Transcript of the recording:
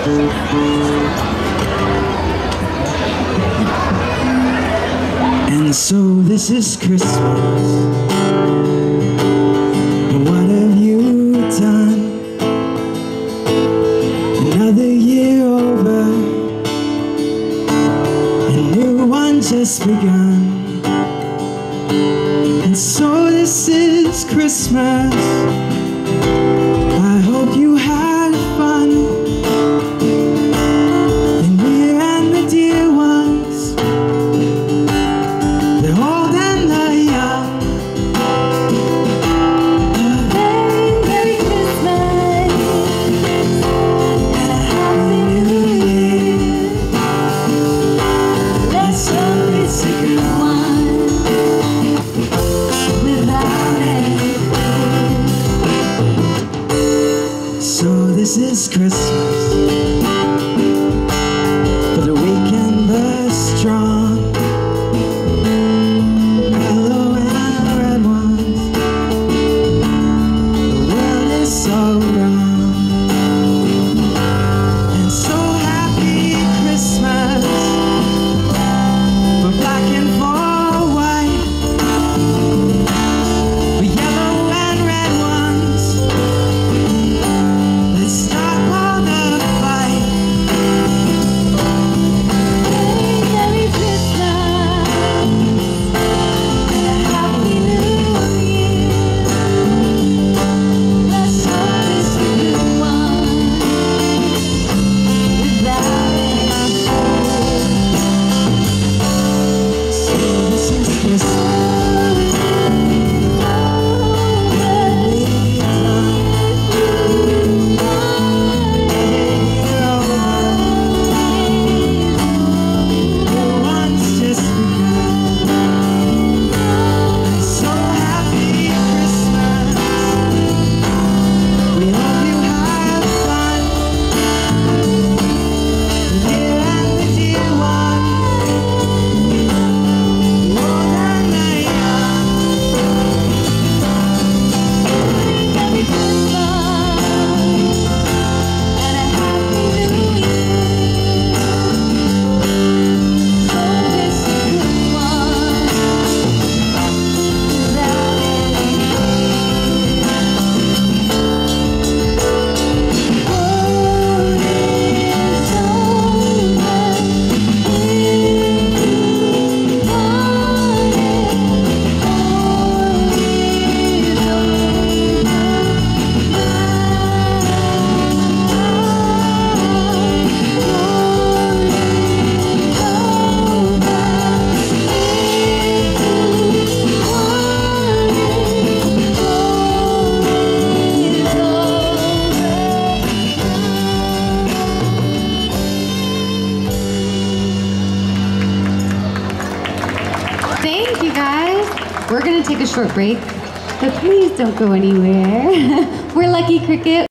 And so this is Christmas. What have you done? Another year over, a new one just begun. And so this is Christmas. I hope you had fun. The near and the dear ones, the old and the young. A very Merry Christmas and a Happy New Year. Let's hope it's a good one without any fear. So this is Christmas for the weak and the strong, yellow and red ones. The world is so wrong. And so happy Christmas for black and for white, for yellow and red ones. Let's stop all the fight. Very Merry Christmas and a Happy New Year. Let's hope it's a good one without any So this is Christmas. Thank you, guys. We're gonna take a short break, but please don't go anywhere. We're Lucky Cricket.